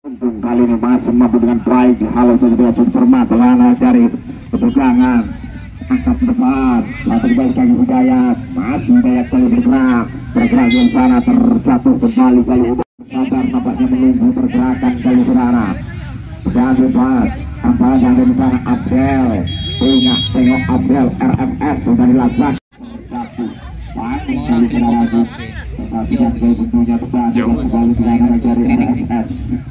Untung kali ini masih mampu dengan baik. Halo saudara cermat Lana dari ketegangan angkat ke depan satu kembali kaki Hidayat, masih Hidayat kali bergerak di sana, terjatuh kembali kali sadar nampaknya menunggu pergerakan kali saudara dan bebas antara yang di sana Abdel ingat tengok Abdel RMS sudah dilakukan terjatuh panik kali saudara tetapi yang tentunya kembali serangan dari RMS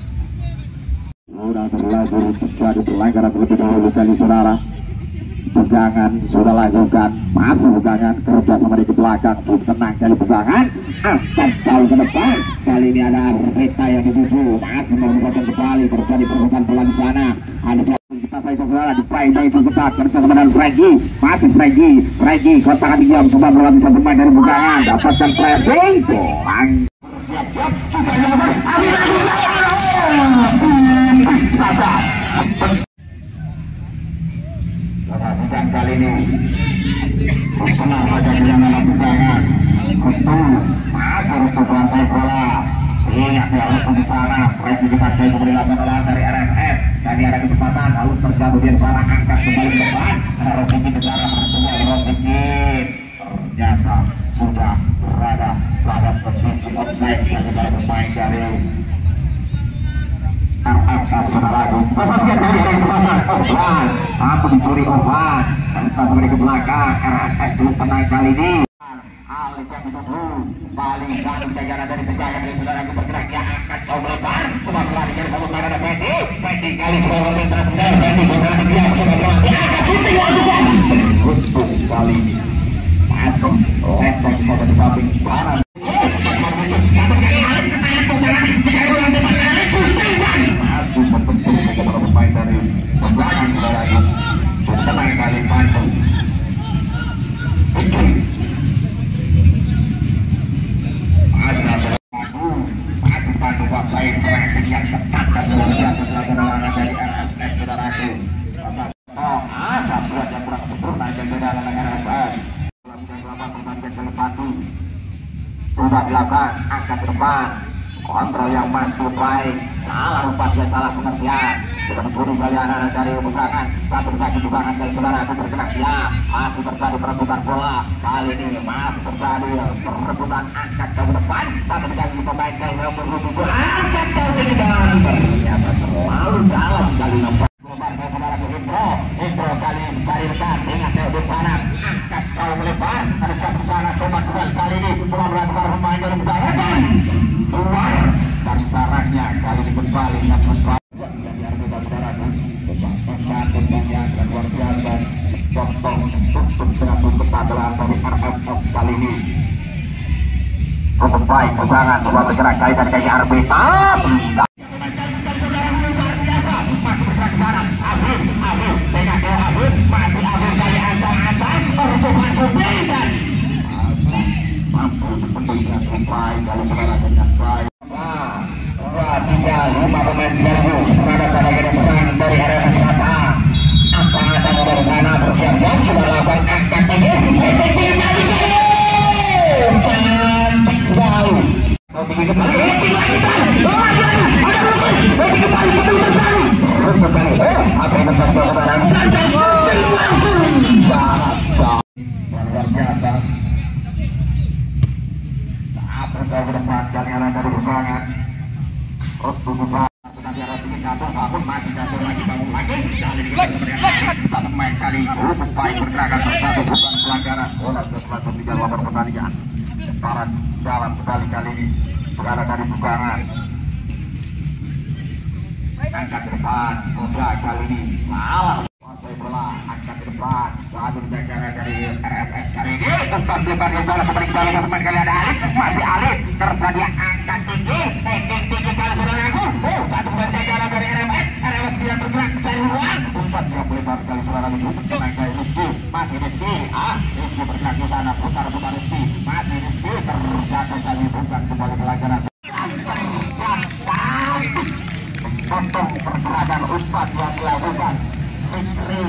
sudah terlalu terjadi pelanggaran terlebih dahulu kali saudara. Pegangan sudah lakukan, masih pegangan kerja sama di belakang, tenang kali pegangan, angkat jauh ke depan. Kali ini ada Rita yang dituju, masih memperkuat kembali terjadi perubahan pelan di sana. Ada kita saya saudara di Pride itu kita kerja sama dengan Freddy, masih Freddy kotak hati jam coba berlatih satu pemain dari pegangan, dapatkan pressing, siap-siap sudah nomor saja. Saksikan kali ini tenang saja jangan pegangan Restu harus berkuasai bola ingat ya Restu di sana presi kita coba dilakukan oleh dari RMF dan ada kesempatan harus terjatuh di sana angkat kembali ke depan ada Rojiki di sana Rojiki ternyata sudah berada pada posisi offside dari para pemain dari atas saudaraku pastikan dari yang semangat Oban apa dicuri Oban kita kembali ke belakang RFF cukup tenang kali ini Alif yang dituju paling satu jajaran dari pegangan dari saudaraku bergerak yang angkat coba lebar coba berlari dari satu tangan ada Fendi kali coba meminta sudah Fendi bergerak dia coba berlari angkat shooting langsung untung kali ini masuk lecek coba di samping kanan masuk membentuk kepada pemain dari belakang saudaraku tenang kali Pandu masih Pandu kuasai pressing yang ketat dan luar biasa dilakukan oleh dari RFS saudaraku asa buat yang kurang sempurna dan beda dengan RFS dalam perbandingan kali Pandu sudah dilakukan angkat ke depan kontrol yang masuk baik salah umpat dan salah pengertian sudah mencuri kali anak dari pegangan satu kaki pegangan dari saudara aku bergerak ya masih terjadi perebutan bola kali ini masih terjadi perebutan angkat ke depan satu kaki pemain dari nomor 7 angkat jauh ke depan ternyata terlalu dalam kali nampak lebar dari saudara aku Indro kali ini mencari rekan ingat di sana angkat jauh melebar ada satu sana coba kali ini coba melakukan pemain dari pegangan keluar dari sarangnya kali ini kembali dengan cepat yang diartikan saudaraku kesaksian tentunya dan luar biasa potong tutup dengan sumber adalah dari RFS kali ini cukup baik pegangan coba bergerak kali dari kaki Arbeta tidak luar biasa masih bergerak ke sana Afif dengan ke Afif masih Afif kali ancang-ancang percobaan shooting dan mampu untuk sampai kalau saudara dengan baik 2-3-5 pemain sekaligus berada pada gaya serang dari area selatan acang-acang dari sana bersiap-siap sudah lakukan angkat tinggi cantik sekali tinggi kembali lagi ada kembali apa yang terjadi saudara langsung luar biasa berjauh ke depan kali arah dari pegangan terus berusaha tetapi arah sedikit jatuh bangun masih jatuh lagi bangun lagi kali ini kita kemudian satu main kali cukup baik bergerakan terjatuh bukan pelanggaran bola setelah di dalam pertandingan separan dalam kali ini berada dari pegangan angkat ke depan udah kali ini salah kuasai bola angkat ke depan satu jajaran dari RFS kali ini tempat lebar yang salah seperti kali satu main kali ada Alif masih Alif terjadi angkat tinggi kali saudaraku satu main jajaran dari RFS biar bergerak mencari ruang umpat yang lebar kali saudaraku cukup main kali Rizky masih Rizky Rizky bergerak ke sana putar Rizky masih Rizky terjatuh kali bukan kembali pelanggaran potong pergerakan umpat yang dilakukan Fikri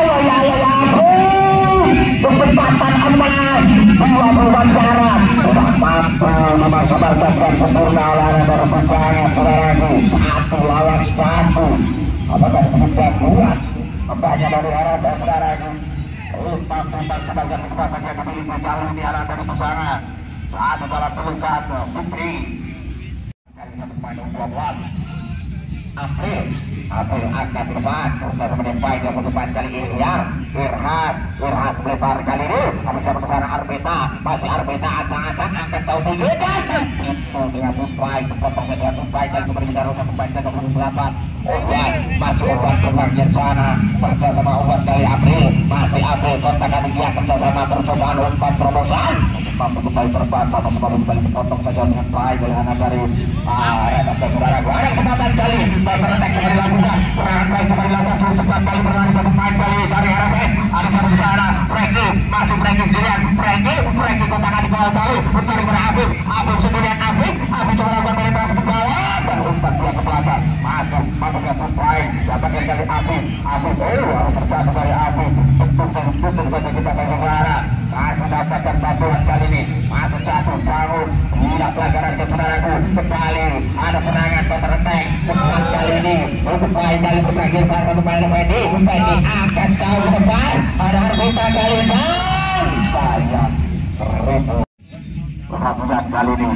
kesempatan emas 20 barat mampu memanfaatkan sempurna olahraga perkembangan saudaraku. 1 lawan 1. Apakah disebutkan kuat pembahnya dari harapan saudaraku. Umpan sebagai kesempatan yang dimiliki kali ini olahraga perkembangan. Saat dalam pelukan Fitri. Kali ini pemain 12. April angkat ke depan, terus menembak ke depan kali ini ya. Irhas lebar kali ini, bisa ke sana Arbeta, masih Arbeta acang-acang angkat jauh tinggi dan itu dengan Supai, potongnya dengan Supai dan kembali kita rusak kembali ke 28. Obat, masih obat ke bagian sana, bersama obat dari April, masih April kontak kali dia kerjasama percobaan umpan terobosan, mampu kembali terbang sama-sama kembali dipotong saja dengan baik dari anak dari rekan saudara gua. Ada kesempatan kali berletak coba dilakukan serangan baik coba dilakukan cukup cepat kali berlari satu pemain kali dari RFS. Ada satu di sana Franky masuk Franky sendirian Franky kontakan di bawah tahu mencari pada Afif sendirian Afif coba lakukan penetrasi ke bawah dan umpan dia ke belakang masuk mampu ke Supai dapatkan kali Afif harus terjatuh dari Afif tutup saja kita saudara masih dapatkan bantuan kali ini masih jatuh bangun gila pelanggaran ke saudaraku kembali ada serangan counter attack cepat kali ini cukup baik kali berbagian salah satu pemain Fendi akan jauh ke depan ada Arbita kali dan sayang 1000 kesaksian kali ini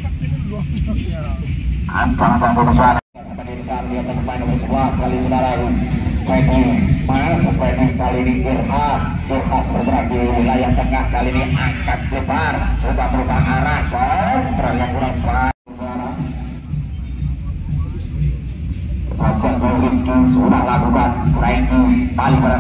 ancaman dan besar di saat dia satu pemain nomor 11 kali saudaraku Fendi masuk Fendi kali ini Irhas bergerak di wilayah tengah kali ini angkat lebar sudah berubah arah kontra yang kurang baik Saksian Rizky sudah lakukan Franky paling berat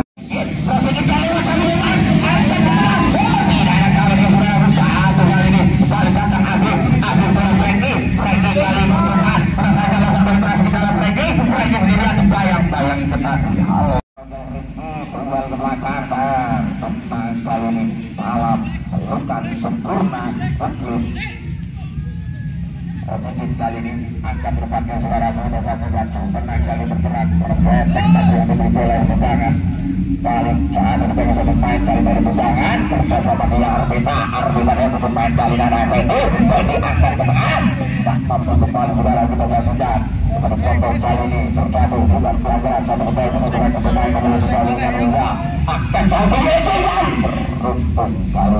kali ini angkat berpakaian saudara muda saja tenang kali bergerak berpetek tapi yang diberi bola pegangan balik saat berpegang satu main kali dari pegangan kerja sama dia Arbita yang satu main kali dan Fendi angkat ke tengah tak mampu kembali saudara kita saja pada potong kali ini terjatuh bukan pelajaran sama kembali saudara ke pemain nomor sekali yang muda akan coba beruntung kali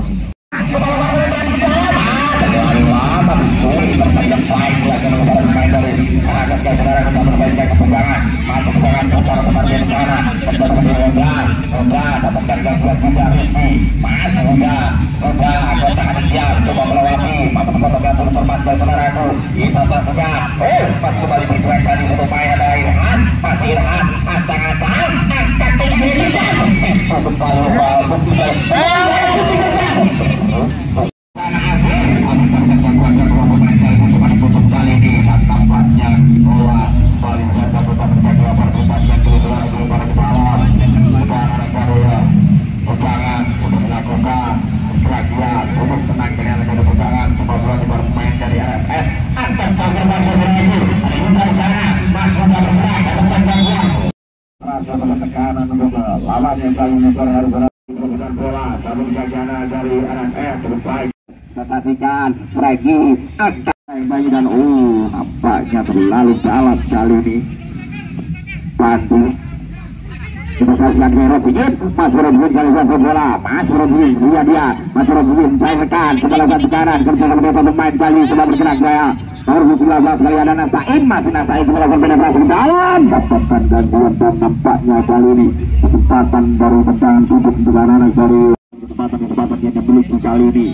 lama mencuri bersama baik lagi mengeluarkan pemain dari anak sekali saudara kita berbaiknya kepegangan masuk pegangan putar tempat di sana kerja seperti Honda dapatkan gangguan juga Rizky masuk Honda kontak dia coba melewati mampu potongnya cukup cermat dari saudaraku kita saksikan masih kembali bergerak kali satu pemain ada Irhas masih Irhas acang-acang angkat tinggi dan cukup balu bisa kali ini tampaknya bola paling jaga sudah terjaga perkembangan terus lagi pada ke bawah pegangan coba dilakukan keraguan cukup tenang dengan ada pegangan coba bola bermain dari RFS akan cover bagus lagi ada Yuda di sana Mas Yuda bergerak ada gangguan rasa tekanan untuk lawan yang kali ini sore hari dengan bola cabut gajana dari RFS cukup baik kita saksikan Franky akan bayi dan nampaknya terlalu dalam kali ini Pandu kita saksikan Rodriguez Mas Rodriguez kali ini bola Mas Rodriguez Mas Rodriguez saya tekan kepala satu kanan kerja sama satu pemain kali sudah bergerak gaya nomor 19 kali ada Nastain masih Nastain sudah melakukan penetrasi ke dalam dapatkan gangguan dan nampaknya kali ini kesempatan dari tendangan sudut sekarang dari kesempatan yang dimiliki kali ini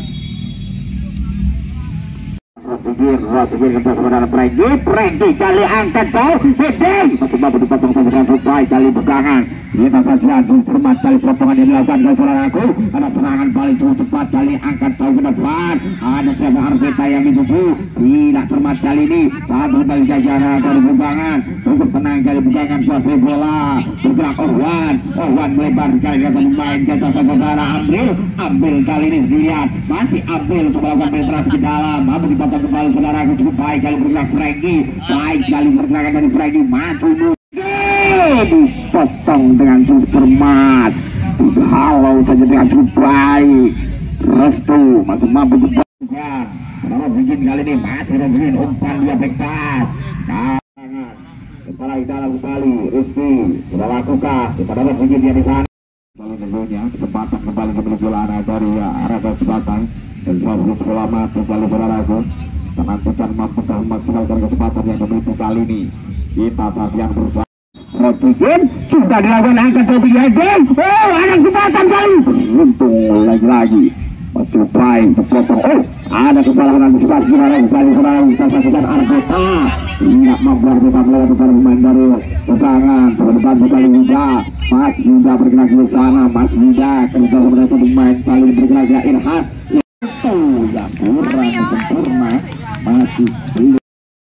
Rodriguez kerja saudara Franky kali angkat jauh masih mampu dipotong saja dengan Supai kali pegangan kita saksikan cermat kali potongan yang dilakukan oleh saudaraku ada serangan paling cukup cepat kali angkat jauh ke depan ada siapa Arbita yang dituju tidak cermat kali ini saat berbalik jajaran dari pegangan cukup tenang kali pegangan suasana bola bergerak Ohwan melebar kali satu main kata saudara Ambil kali ini sendirian masih Ambil untuk melakukan penetrasi ke dalam mampu dipotong kembali saudara cukup baik kali bergerak Franky baik kali bergerakan dari Franky maju dipotong dengan cukup cermat halau saja dengan cukup baik Restu masih mampu dipotong Rozigin kali ini masih Rozigin, umpan dia bebas. Nah, kepala dalam kembali Rizky sudah lakukan kepada Rozigin dia di sana. Kali tentunya kesempatan kembali ke bola dari arah kesempatan dan Fabrice Selamat kembali saudaraku. Menantikan mampu memaksimalkan kesempatan yang dimiliki kali ini. Kita saksikan bersama. Rozigin sudah dilakukan angkat dari Yegen. Oh, ada kesempatan kali. Untung lagi-lagi. Masih baik terpotong. Oh, ada kesalahan antisipasi sekarang. Kali sekarang kita saksikan Argota tidak mampu Argota melewati pemain dari pegangan. Depan kali juga masih juga bergerak di sana. Masih juga kerja kepada satu pemain kali bergerak ya Irhan. Itu yang kurang sempurna. Masih belum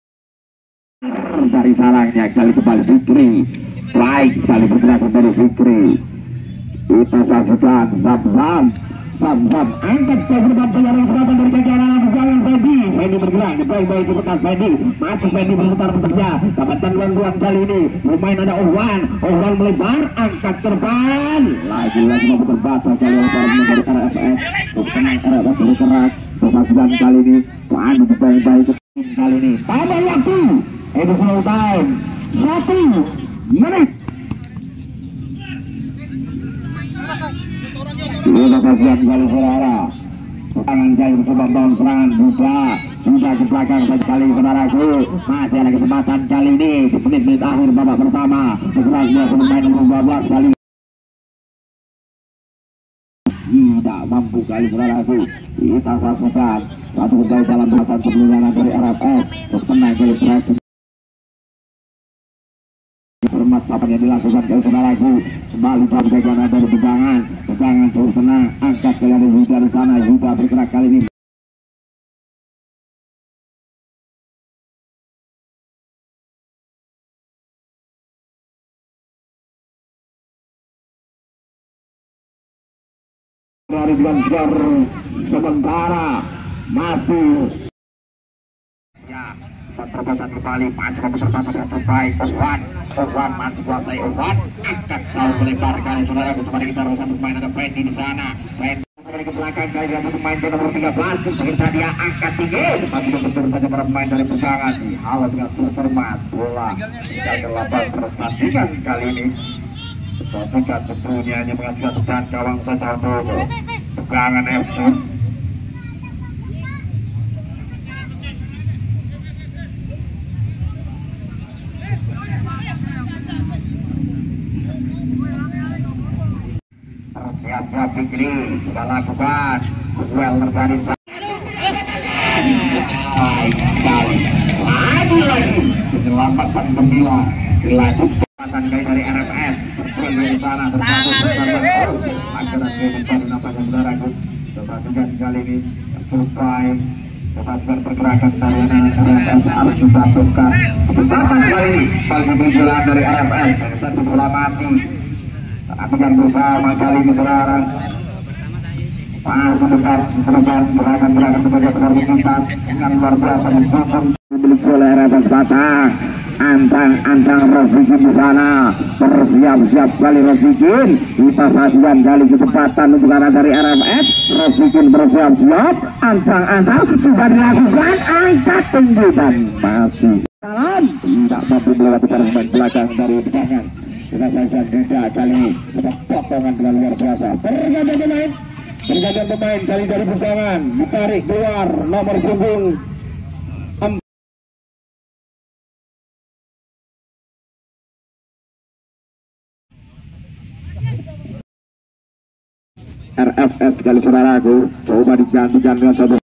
dari sarangnya kali kembali Fikri. Baik sekali bergerak dari Fikri. Kita saksikan Sam angkat ke depan penyaring selatan dari jajaran pegangan Fendi bergerak baik-baik cepetan Fendi masuk Fendi berputar-putarnya dapatkan luang kali ini bermain ada Owan melebar angkat terbang lagi-lagi mau terbaca kali lebar dari RFS tenang RFS bergerak persaksikan kali ini adu baik-baik kali ini tambah waktu additional time 1 menit. Kita saksikan kali saudara tangan kali mencoba bangun serangan sudah ke belakang sekali saudaraku. Masih ada kesempatan kali ini di menit-menit akhir babak pertama bergerak dia pemain nomor 12 kali tidak mampu kali saudaraku. Kita saksikan satu kembali dalam bahasan perlindungan dari RFS terkena kali pressing hormat sahabat yang dilakukan oleh saudaraku. Kembali dalam jajaran dari pegangan terus tenang angkat kali ada Yuda di sana. Yuda bergerak kali ini dari Ganjar sementara masih ya terobosan kembali masih memperbaiki terbaik Owan masih kuasai Owan angkat jauh melebar kali saudara. Kembali kita terobosan pemain ada Fendi di sana. Fendi kembali ke belakang kali dengan satu pemain nomor 13 begitu dia angkat tinggi masih membentur saja para pemain dari pegangan di hal dengan terhormat bola yang ke-8 pertandingan kali ini. Saksikan tentunya hanya menghasilkan tekan gawang saja untuk pegangan FC. Siap-siap Fikri sudah lakukan duel terjadi baik sekali lagi penyelamatan gembira dilakukan dari RFS bergerak di sana terjatuh akhirnya mencari nampaknya saudaraku. Saksikan kali ini supaya saksikan pergerakan dari RFS harus disatukan kesempatan kali ini paling berjalan dari RFS yang satu bola mati. Akan bersama kali ini saudara masih dekat gerakan bekerja seperti lintas dengan luar biasa mencukup dimiliki oleh RFS Batang. Antang Rozigin di sana bersiap-siap kali Rozigin. Kita saksikan kali kesempatan untuk arah dari RFS. Rozigin bersiap-siap ancang sudah dilakukan angkat tinggi dan masih dalam tidak mampu melewati pemain belakang dari pegangan. Kita saksikan juga kali potongan dengan luar biasa. Pergantian pemain kali dari pegangan ditarik keluar nomor punggung RFS kali saudaraku. Coba digantikan dengan satu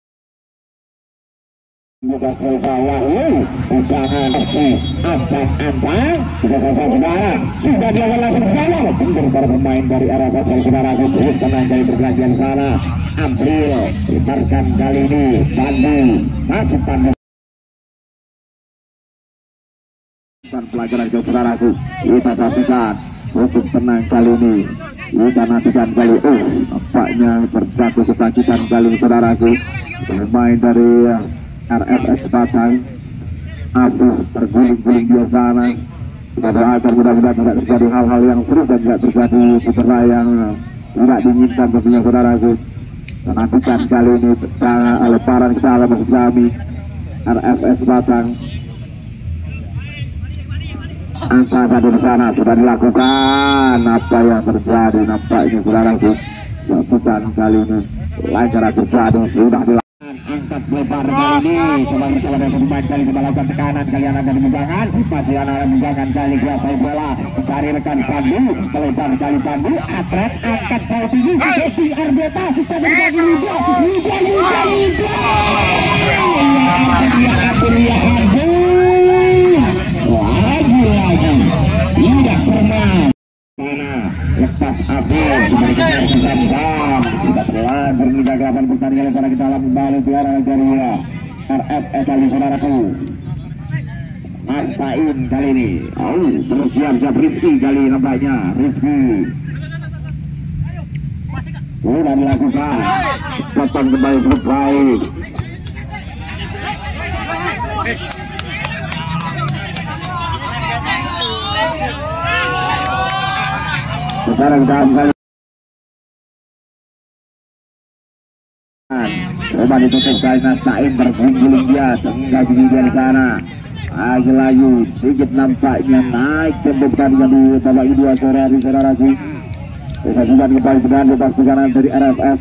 mudah selesai pegangan ancang kita selesai saudara sudah dilakukan langsung saudara bentur para pemain dari RFS kali saudaraku. Cukup tenang dari pergerakan sana ambil lebarkan kali ini Bandung masuk Bandung pelajaran ke saudaraku. Kita saksikan untuk tenang kali ini. Kita nantikan kali nampaknya terjatuh kesakitan kali ini saudaraku. Pemain dari RFS Batang Afif terguling-guling di sana. Kita doakan mudah-mudahan tidak terjadi hal-hal yang seru dan tidak terjadi cedera yang tidak diinginkan tentunya saudaraku. Nantikan kali ini lemparan ke dalam maksud kami RFS Batang. Angka tadi di sana sudah dilakukan. Apa yang terjadi nampaknya saudaraku, lakukan kali ini lancar terjadi sudah dilakukan. Angkat lebar kali ini coba bersama dengan pemain kali ini melakukan tekanan, kali anak dari bujangan masih anak bujangan kali kuasai bola mencari rekan Pandu, melebar kali Pandu atlet angkat bola tinggi Desi Arbeta sampai kaki Liga lagi tidak pernah mana lepas Abel diberikan Sam sudah telah bergabung pertandingan pada kita dalam kembali piala Nigeria RFS kali saudaraku. Mas Tain kali ini bersiap-siap Rizky kali nampaknya Rizky sudah dilakukan potong kembali cukup baik. Sekarang dalam kali coba ditutup kali Nastain berguling dia sehingga di sana lagi sedikit nampaknya naik tempo pertandingan di babak kedua sore hari saudaraku. Bisa juga kembali dengan lepas tekanan dari RFS.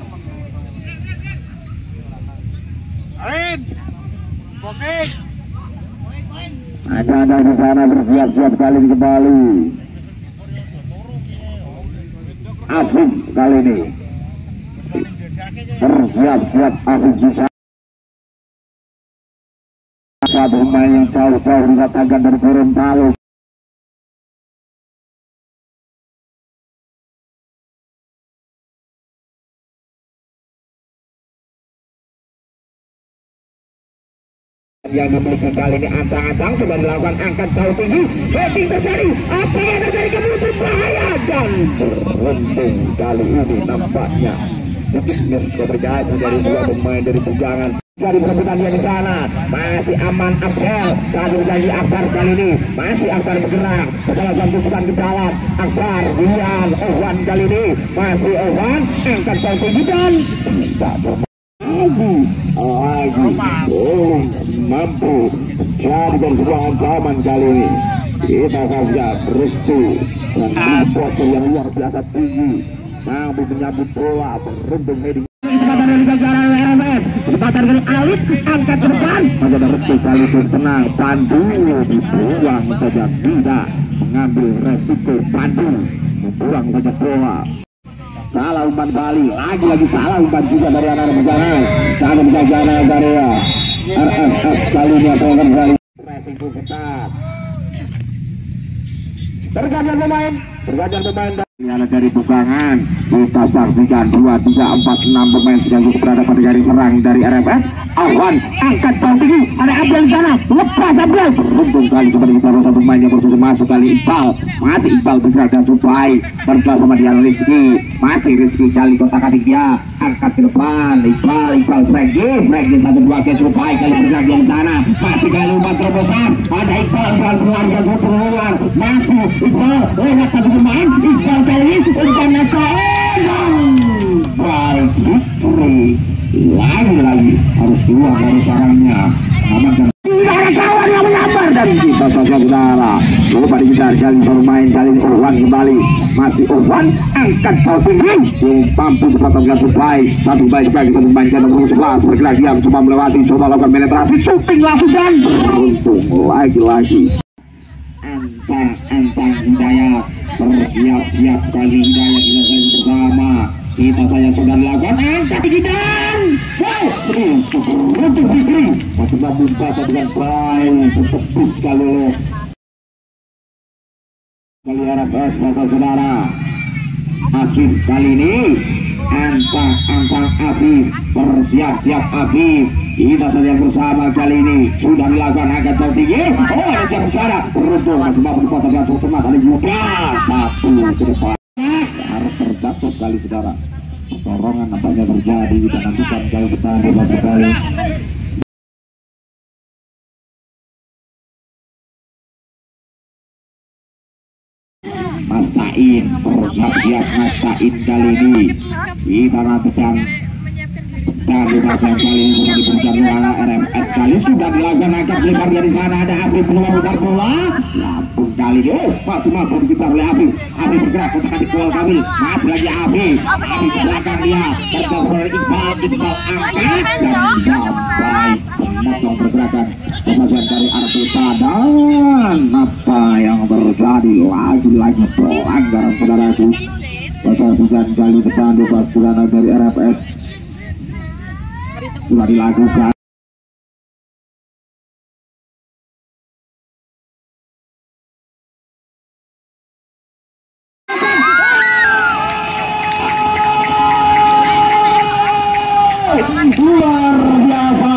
Ada di sana bersiap-siap kali kembali. Afif kali ini bersiap-siap Afif bisa satu pemain yang jauh-jauh dikatakan dari Gorontalo. Yang memiliki kali ini ancang-ancang sudah dilakukan angkat jauh tinggi, betting terjadi, apa yang terjadi kemudian berbahaya dan beruntung kali ini nampaknya sedikitnya keberjaya dari dua pemain dari Bujangan. Dari perebutan dia di sana masih aman Abdel, saat berjanji Akbar kali ini masih Akbar bergerak setelah bantuan ke dalam Akbar Dian Owan kali ini masih Owan angkat jauh tinggi dan tidak lagi mampu jadikan sebuah ancaman kali ini. Kita saja Restu dan supporter yang luar biasa tinggi mampu menyambut bola beruntung heading. Kesempatan dari jajaran RFS, kesempatan kali Alif angkat ke depan masih ada Restu kali itu tenang Pandu dibuang saja, tidak mengambil resiko. Pandu membuang saja bola. Salah umpan Bali, lagi-lagi salah umpan juga dari anak Bujangan. Salah Bujangan dari RFS kali ini akan kembali. Resiko ketat. Pergantian pemain ini anak dari Bujangan. Kita saksikan 2, 3, 4, 6 pemain sekaligus berada pada garis serang dari RFS. Awan angkat jauh tinggi, ada Abdel di sana, lepas Abdel. Beruntung kali seperti kita satu pemain yang berusaha masuk kali Iqbal. Masih Iqbal bergerak dan Subai bergerak sama dia Rizky. Masih Rizky kali kotak adik dia angkat ke depan. Iqbal Frankie 1-2 ke Subai kali bergerak di sana. Masih kali umpan terobosan. Ada Iqbal berlari dan keluar. Masih Iqbal lewat satu pemain. Iqbal kali ini umpan Nastain. Baik Victory. Lagi-lagi harus keluar dari sarangnya. Tidak ada kawan yang menyabar dan kita saja saudara. Lupa dikejar kali bermain kali ini Owan kembali. Masih Owan angkat jauh tinggi. Mampu dipotongkan Subai. Satu baik lagi satu main ke nomor 11 bergerak diam coba melewati, coba lakukan penetrasi, shooting lakukan. Beruntung lagi-lagi. Ancang Hidayat bersiap-siap kali Hidayat selesai bersama. Kita saya sudah dilakukan angkat gidan. Untuk Fikri masih membuka dengan baik setepis kali RFS saudara. Afif kali ini ancang Afif bersiap-siap Afif. Kita saja bersama kali ini sudah dilakukan angkat jauh tinggi. Ada siap bicara beruntung masih mampu dipotong dan tersemat ada juga satu ke depan. Harus terjatuh kali saudara. Pertolongan nampaknya terjadi, kita nantikan kalau kita bebas sekali. Mas Tain bersiap-siap Mas Tain kali ini. Kita nantikan Tapi pasang kali ini sudah diberikan oleh RMS kali sudah dilakukan angkat lebar dari sana ada Api peluang putar bola. Lampung kali ini masih mampu dikejar oleh Api. Api bergerak untuk adik bola Kamil. Masih lagi Api. Api ke belakang dia. Terjauh oleh Iqbal angkat dan sampai memotong pergerakan pemasan dari Arpita dan apa yang terjadi lagi-lagi pelanggaran saudaraku. Persaksikan kali depan bebas pidana dari RFS sudah dilakukan. Luar biasa,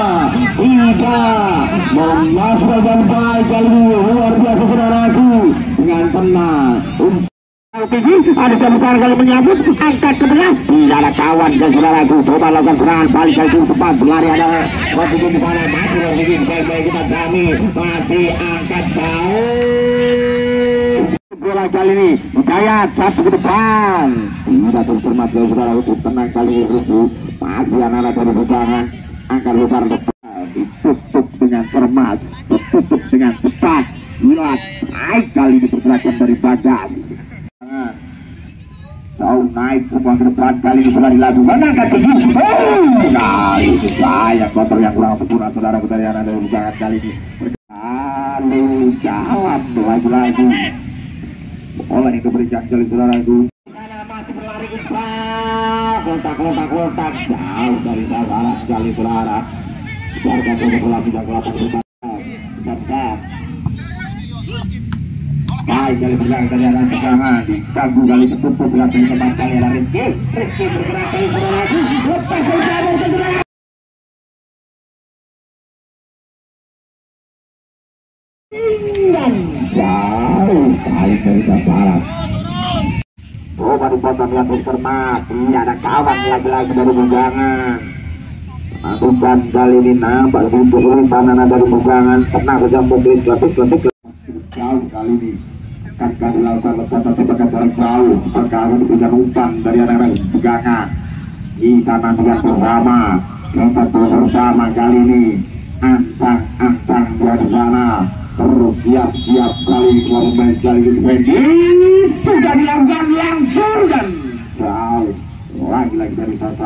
memasukkan baik kali ini luar biasa saudaraku dengan tenang. Ada sebesar kali menyambut angkat ke tengah tidak ada kawan dan saudaraku coba lakukan serangan balik kali itu cepat berlari ada Rofikin di sana masih Rofikin baik-baik kita kami masih angkat jauh bola kali ini Hidayat satu ke depan tidak tercermat dari saudaraku tenang kali ini Rusu masih anak-anak dari pegangan angkat besar depan ditutup dengan cermat ditutup dengan cepat lihat baik kali ini pergerakan dari Bagas jauh naik semua ke depan kali ini sudah dilakukan angkat tinggi kali itu sayang kotor yang kurang sempurna saudara dari anak dari bukangan kali ini lalu jawab lagi-lagi bola yang diberikan kali saudaraku masih berlari Iqbal kontak jauh dari sasaran sekali saudara biarkan bola sudah kelapa cepat baik kali bergerak dari arah pegangan diganggu kali tertutup dengan tempat kali arah Rizky bergerak kali saudaraku lepas dari jauh saudara jauh kali dari sasaran coba dipotong yang bercermat tidak ada kawan lagi-lagi dari pegangan bukan kali ini nampak lebih kesulitan dari pegangan pernah saja muklis letik jauh kali ini akan dilakukan bersama tembakan jarak jauh perkara diberikan umpan dari anak-anak pegangan kita nantikan bersama kali ini antang di sana terus siap kali ini keluar main kali ini sudah dilakukan langsung dan jauh lagi dari sasaran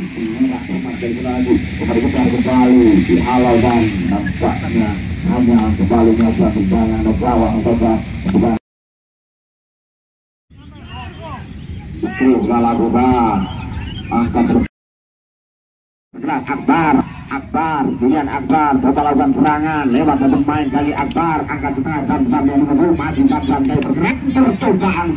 kembali dihalau dan nampaknya hanya kembali melakukan tendangan ke gawang itu lakukan angkat bergerak Akbar pilihan Akbar coba lakukan serangan lewat satu pemain kali Akbar angkat ke tengah Sam yang menunggu masih Sam kali bergerak percobaan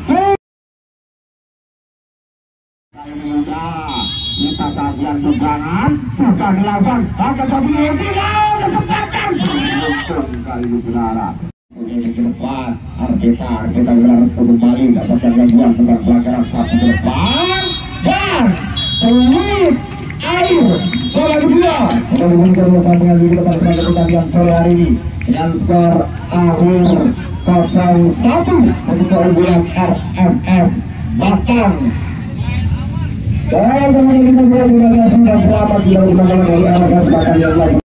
kita saksikan pegangan sudah dilakukan akan tapi tidak kesempatan kali ini saudara ini ke depan kita harus kembali dapatkan gangguan tentang pelanggaran satu ke depan dan peluit air bola kedua sudah dimunculkan bersama dengan di depan pertandingan sore hari ini dengan skor akhir 0-1 untuk keunggulan RMS Batang. Dan kemudian kita sudah selamat di dalam dari RMS Batang yang lain.